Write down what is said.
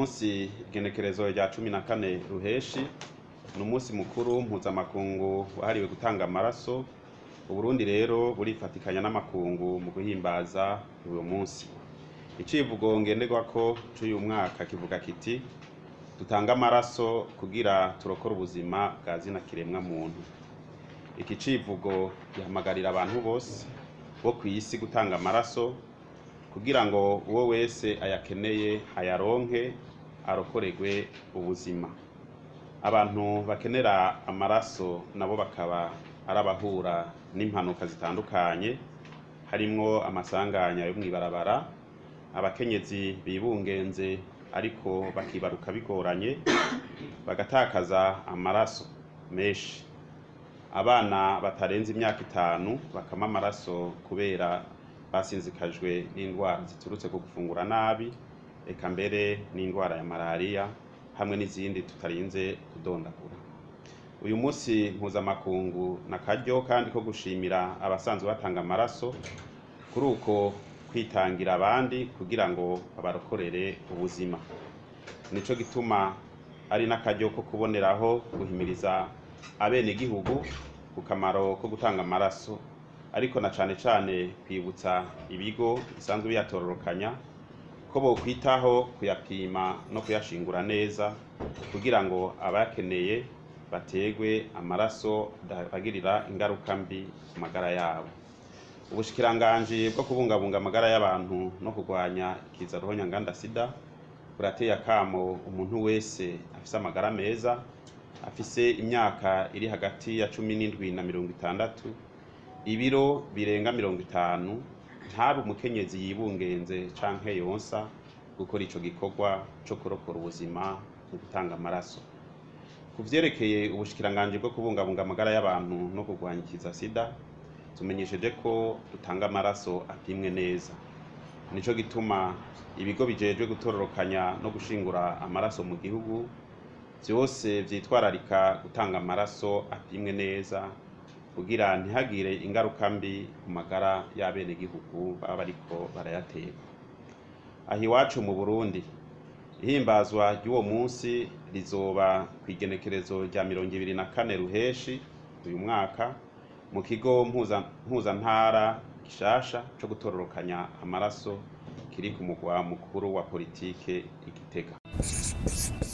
munsi igenekerezo rya 14 ruheshi ni umunsi mukuru mpuzamakungu wahariwe gutanga amaraso. Uburundi rero burifatikanya n'amakungu mu guhimbaza uyu munsi. Icivugo ngenderwako cy'uyu mwaka kivuga kiti dutanga amaraso kugira turokora ubuzima bwa zina kiremwa muntu. Iki civugo gihamagarira abantu bose bo kw'isi gutanga amaraso kugira ngo uwo wese ayakeneye ayaronke arokoregwe ubuzima. Abantu bakenera amaraso nabo bakaba arabahura n'impanuka zitandukanye, harimwo amasanganya yo mwibarabara, abakenyezi bibungenze ariko bakibaruka bigoranye bagatakaza amaraso menshi, abana batarenze imyaka 5 bakama amaraso kubera basinzikajwe n'indwara ziturutse ku gufungura nabi, eka mbere n'indwara ya malaria hamwe n'izindi tutarinze kudondagura. Uyu munsi mpuzamakungu nakaryo kandi ko gushimira abasanzwe batanga amaraso kuri uko kwitangira abandi kugira ngo babarokorere ubuzima. Nico gituma ari nakaryo ko kuboneraho guhimiriza abene gihugu ku kamaro ko gutanga amaraso, ariko na cane cane kwibutsa ibigo bisanzwe biyatororokanya ko bo kwitaho kuyapima no kuyashingura neza kugira ngo abakeneye bategwe amaraso bagirira ingaruka mbi ku magara yabo. Ubushikiranganje bwo kubungabunga amagara y'abantu no kurwanya ikiza ruhonyanganda sida burateye akamo umuntu wese afise amagara meza, afise imyaka iri hagati ya 17 na 60, ibiro birenga 50, ntabe umukenyezi yibungenze canke yonsa gukora ico gikorwa co kurokora ubuzima mu gutanga amaraso. Kuvyerekeye ubushikiranganje bwo kubungabunga amagara y'abantu no kurwanya ikiza sida, tumenyesheje ko dutanga amaraso apimwe neza. Nico gituma ibigo bijejwe gutororokanya no gushingura amaraso mu gihugu vyose vyitwararika gutanga amaraso apimwe neza kugira ntihagire ingaruka mbi ku magara y'abene gihugu baba bariko barayateka. Aho iwacu mu Burundi ihimbazwa ry'uwo munsi rizoba kw'igenekerezo rya 24 ruheshi uyu mwaka mu kigo mpuzantara Gishasha co gutororokanya amaraso kiri ku mugwa mukuru wa politike i Gitega.